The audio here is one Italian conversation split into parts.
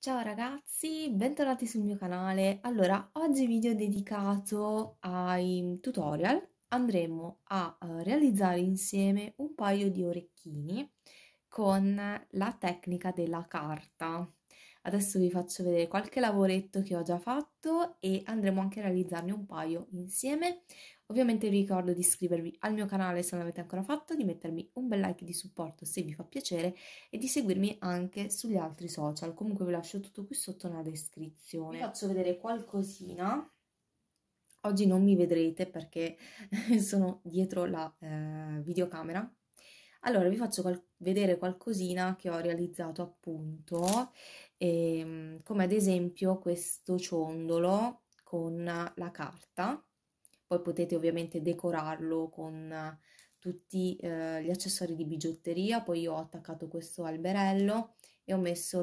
Ciao ragazzi, bentornati sul mio canale. Allora, oggi video dedicato ai tutorial. Andremo a realizzare insieme un paio di orecchini con la tecnica della carta. Adesso vi faccio vedere qualche lavoretto che ho già fatto e andremo anche a realizzarne un paio insieme. Ovviamente vi ricordo di iscrivervi al mio canale se non l'avete ancora fatto, di mettermi un bel like di supporto se vi fa piacere e di seguirmi anche sugli altri social. Comunque vi lascio tutto qui sotto nella descrizione. Vi faccio vedere qualcosina. Oggi non mi vedrete perché sono dietro la videocamera. Allora vi faccio vedere qualcosina che ho realizzato appunto, come ad esempio questo ciondolo con la carta. Poi potete ovviamente decorarlo con tutti gli accessori di bigiotteria. Poi io ho attaccato questo alberello e ho messo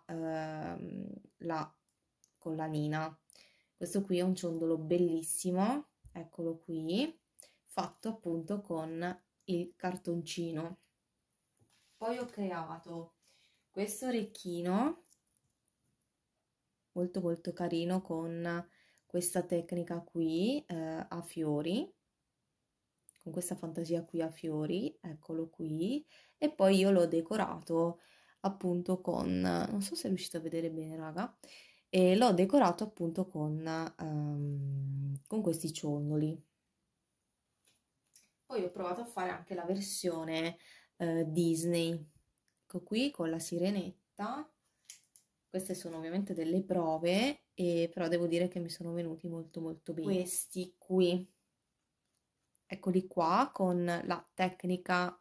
la collanina. Questo qui è un ciondolo bellissimo, eccolo qui, fatto appunto con il cartoncino. Poi ho creato questo orecchino molto molto carino con questa tecnica qui a fiori, con questa fantasia qui a fiori, eccolo qui, e poi io l'ho decorato appunto non so se riuscite a vedere bene raga, e l'ho decorato appunto con questi ciondoli. Poi ho provato a fare anche la versione Disney, ecco qui con la sirenetta. Queste sono ovviamente delle prove, però devo dire che mi sono venuti molto molto bene. Questi qui, eccoli qua, con la tecnica,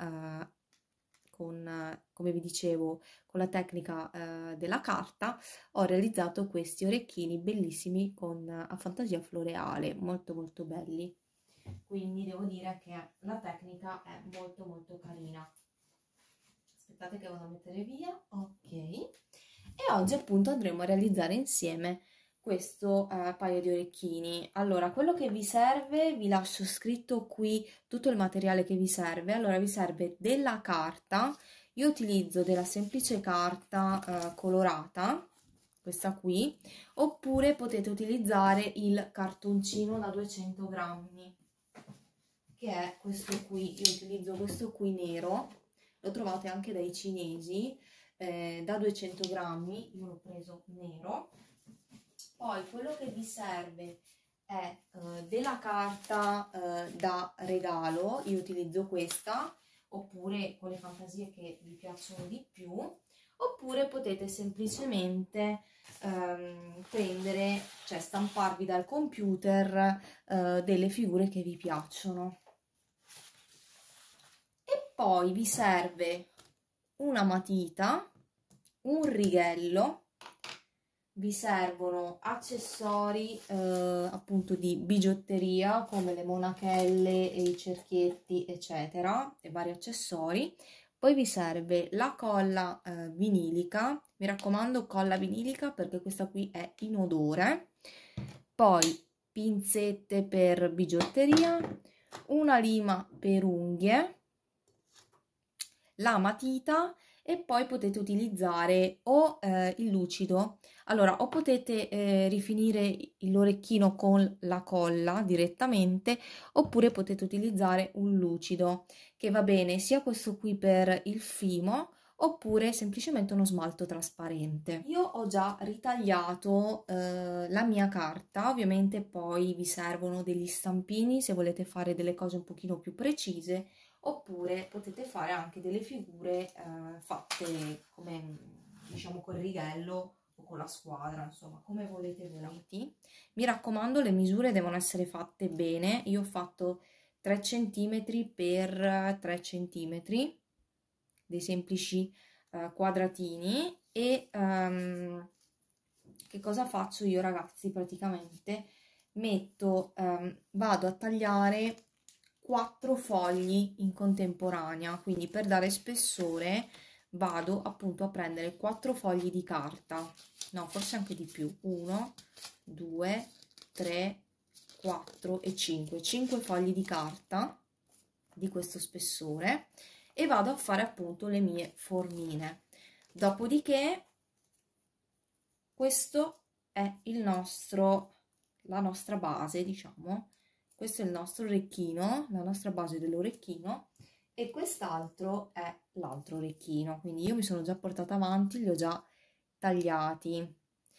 come vi dicevo, con la tecnica della carta, ho realizzato questi orecchini bellissimi a fantasia floreale, molto molto belli. Quindi devo dire che la tecnica è molto molto carina. Aspettate che vado a mettere via, ok. E oggi appunto andremo a realizzare insieme questo paio di orecchini. Allora, quello che vi serve, vi lascio scritto qui tutto il materiale che vi serve. Allora, vi serve della carta. Io utilizzo della semplice carta colorata, questa qui, oppure potete utilizzare il cartoncino da 200 grammi, che è questo qui. Io utilizzo questo qui nero, lo trovate anche dai cinesi, da 200 grammi, io l'ho preso nero. Poi quello che vi serve è della carta da regalo, io utilizzo questa, oppure con le fantasie che vi piacciono di più, oppure potete semplicemente prendere, cioè stamparvi dal computer delle figure che vi piacciono. E poi vi serve una matita, un righello, vi servono accessori appunto di bigiotteria come le monachelle e i cerchietti eccetera, e vari accessori. Poi vi serve la colla vinilica, mi raccomando colla vinilica perché questa qui è inodore. Poi pinzette per bigiotteria, una lima per unghie, la matita, e poi potete utilizzare o il lucido. Allora, o potete rifinire l'orecchino con la colla direttamente, oppure potete utilizzare un lucido, che va bene sia questo qui per il fimo, oppure semplicemente uno smalto trasparente. Io ho già ritagliato la mia carta, ovviamente poi vi servono degli stampini se volete fare delle cose un pochino più precise, oppure potete fare anche delle figure fatte come diciamo col righello o con la squadra, insomma come volete voi. Mi raccomando, le misure devono essere fatte bene. Io ho fatto 3 cm per 3 cm, dei semplici quadratini. E che cosa faccio io ragazzi? Praticamente vado a tagliare 4 fogli in contemporanea, quindi per dare spessore vado appunto a prendere 4 fogli di carta, no forse anche di più, 1 2 3 4 e 5 fogli di carta di questo spessore, e vado a fare appunto le mie formine. Dopodiché questo è la nostra base, diciamo. Questo è il nostro orecchino, la nostra base dell'orecchino, e quest'altro è l'altro orecchino. Quindi io mi sono già portata avanti, li ho già tagliati.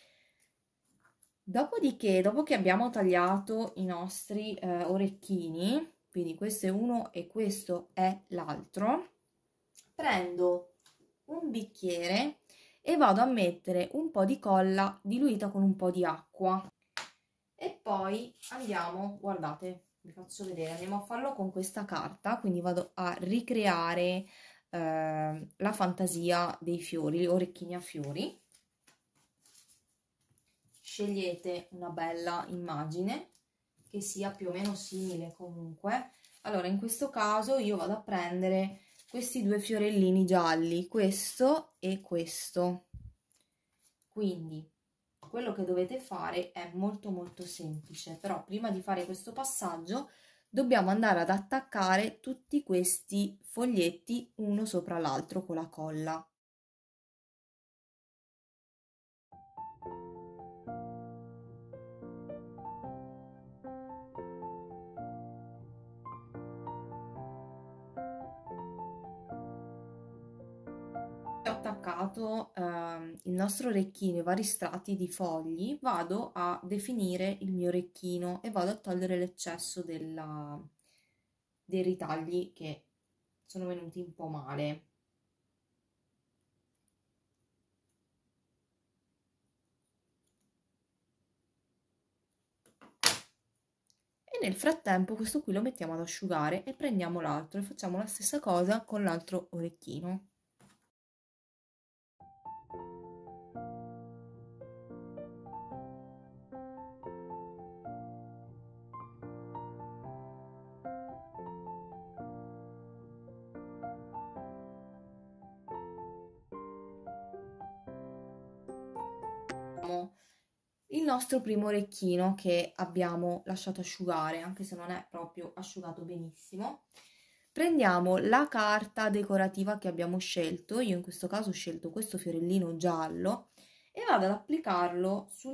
Dopodiché, dopo che abbiamo tagliato i nostri orecchini, quindi questo è uno e questo è l'altro, prendo un bicchiere e vado a mettere un po' di colla diluita con un po' di acqua. E poi andiamo, guardate, vi faccio vedere, andiamo a farlo con questa carta, quindi vado a ricreare la fantasia dei fiori, gli orecchini a fiori. Scegliete una bella immagine che sia più o meno simile comunque. Allora, in questo caso io vado a prendere questi due fiorellini gialli, questo e questo. Quindi quello che dovete fare è molto molto semplice, però prima di fare questo passaggio dobbiamo andare ad attaccare tutti questi foglietti uno sopra l'altro con la colla. Ho attaccato il nostro orecchino, i vari strati di fogli, vado a definire il mio orecchino e vado a togliere l'eccesso dei ritagli che sono venuti un po' male. E nel frattempo questo qui lo mettiamo ad asciugare e prendiamo l'altro e facciamo la stessa cosa con l'altro orecchino. Il nostro primo orecchino che abbiamo lasciato asciugare, anche se non è proprio asciugato benissimo. Prendiamo la carta decorativa che abbiamo scelto, io in questo caso ho scelto questo fiorellino giallo, e vado ad applicarlo sulla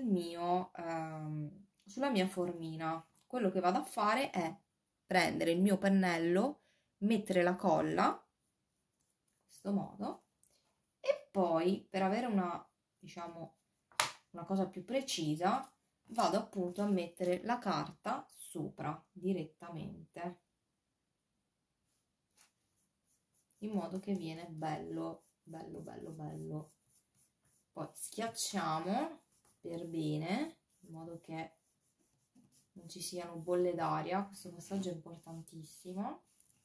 mia formina. Quello che vado a fare è prendere il mio pennello, mettere la colla, in questo modo, e poi per avere una, diciamo, una cosa più precisa, vado appunto a mettere la carta sopra direttamente, in modo che viene bello, bello, bello, bello. Poi schiacciamo per bene, in modo che non ci siano bolle d'aria. Questo passaggio è importantissimo.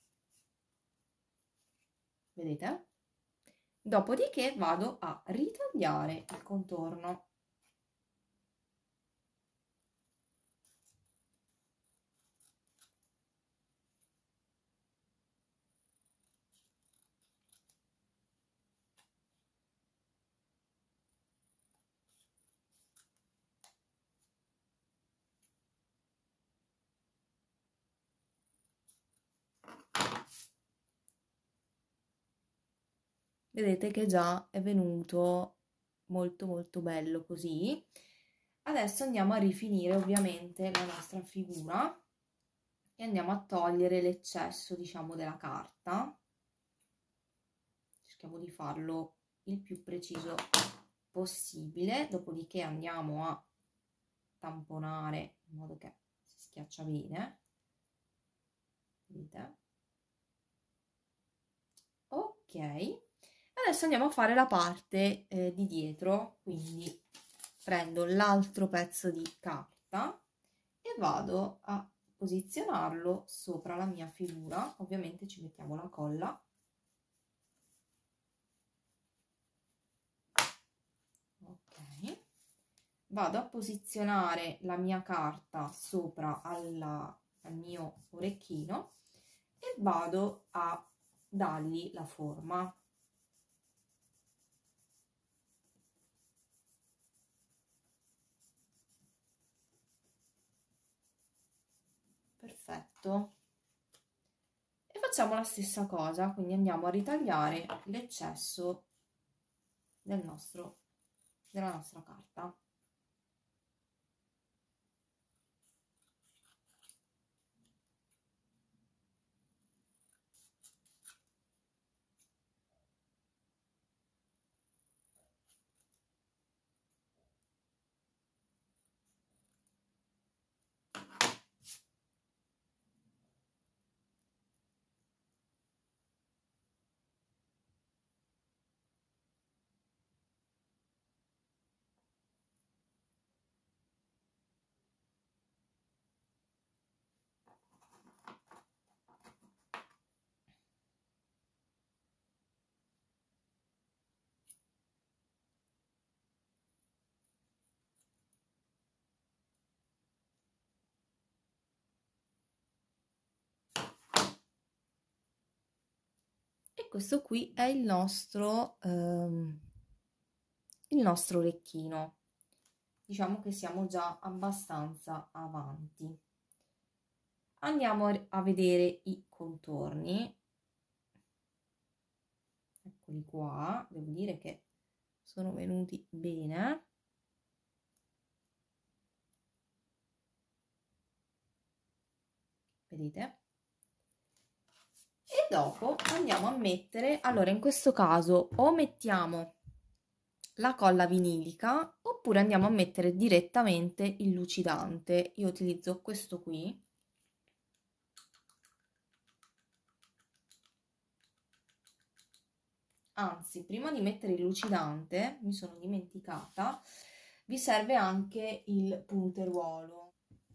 Vedete? Dopodiché vado a ritagliare il contorno. Vedete che già è venuto molto molto bello così. Adesso andiamo a rifinire ovviamente la nostra figura e andiamo a togliere l'eccesso, diciamo, della carta. Cerchiamo di farlo il più preciso possibile, dopodiché andiamo a tamponare in modo che si schiaccia bene. Vedete? Ok. Adesso andiamo a fare la parte di dietro, quindi prendo l'altro pezzo di carta e vado a posizionarlo sopra la mia figura. Ovviamente ci mettiamo la colla. Ok. Vado a posizionare la mia carta sopra al mio orecchino e vado a dargli la forma. Perfetto. E facciamo la stessa cosa, quindi andiamo a ritagliare l'eccesso del nostro della nostra carta. E questo qui è il nostro orecchino. Diciamo che siamo già abbastanza avanti. Andiamo a vedere i contorni. Eccoli qua, devo dire che sono venuti bene. Vedete? E dopo andiamo a mettere, allora in questo caso o mettiamo la colla vinilica oppure andiamo a mettere direttamente il lucidante. Io utilizzo questo qui. Anzi, prima di mettere il lucidante, mi sono dimenticata, vi serve anche il punteruolo.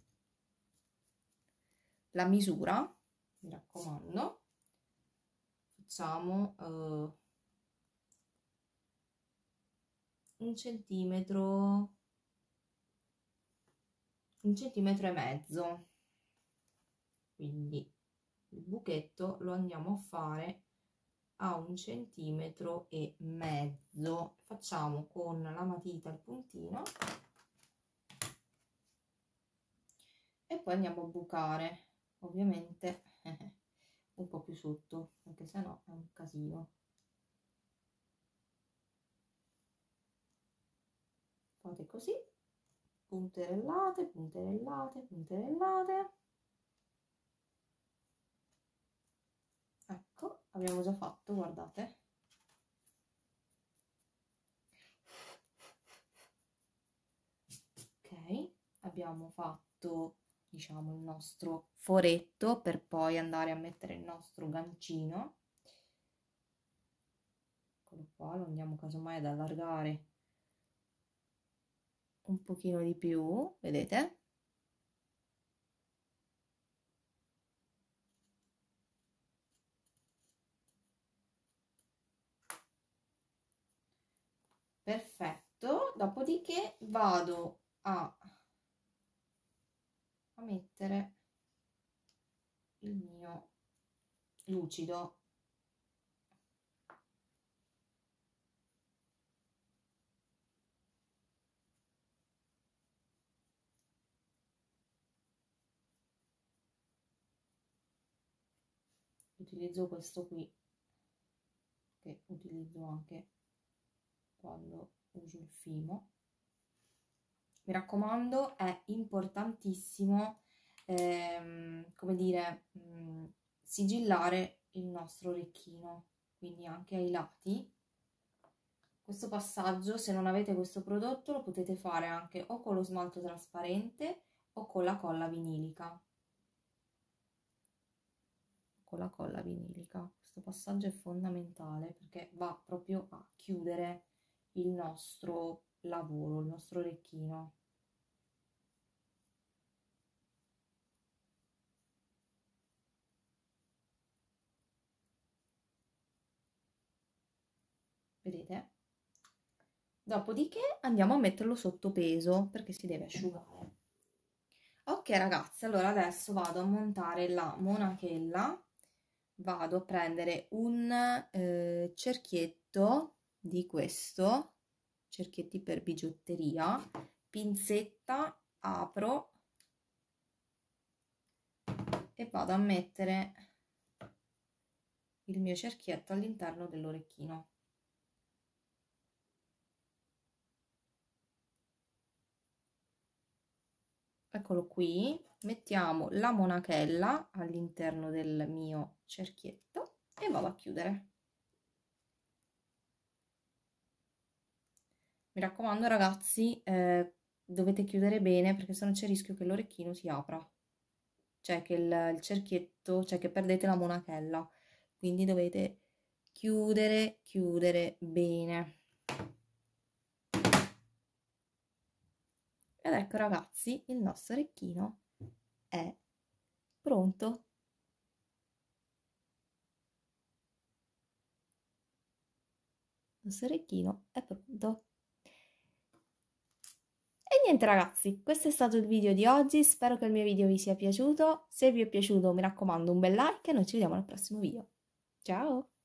La misura, mi raccomando, facciamo 1 centimetro, 1,5 centimetri, quindi il buchetto lo andiamo a fare a 1,5 centimetri. Facciamo con la matita il puntino e poi andiamo a bucare, ovviamente un po' più sotto, perché sennò è un casino. Fate così, punterellate, punterellate, punterellate. Ecco, abbiamo già fatto, guardate. Ok, abbiamo fatto, diciamo, il nostro foretto per poi andare a mettere il nostro gancino. Eccolo qua, lo andiamo casomai ad allargare un pochino di più, vedete? Perfetto, dopodiché vado a mettere il mio lucido. Utilizzo questo qui, che utilizzo anche quando uso il fimo. Mi raccomando, è importantissimo, come dire, sigillare il nostro orecchino, quindi anche ai lati. Questo passaggio, se non avete questo prodotto, lo potete fare anche o con lo smalto trasparente o con la colla vinilica. Con la colla vinilica. Questo passaggio è fondamentale perché va proprio a chiudere il nostro lavoro, il nostro orecchino. Vedete? Dopodiché andiamo a metterlo sotto peso perché si deve asciugare. Ok ragazzi, allora adesso vado a montare la monachella. Vado a prendere un cerchietto di questo, cerchietti per bigiotteria, pinzetta, apro e vado a mettere il mio cerchietto all'interno dell'orecchino. eccolo qui, mettiamo la monachella all'interno del mio cerchietto e vado a chiudere. Mi raccomando ragazzi, dovete chiudere bene perché sennò c'è il rischio che l'orecchino si apra, cioè che il cerchietto, cioè che perdete la monachella, quindi dovete chiudere bene. Ed ecco ragazzi, il nostro orecchino è pronto. Il nostro orecchino è pronto. E niente ragazzi, questo è stato il video di oggi, spero che il mio video vi sia piaciuto. Se vi è piaciuto mi raccomando un bel like e noi ci vediamo al prossimo video. Ciao!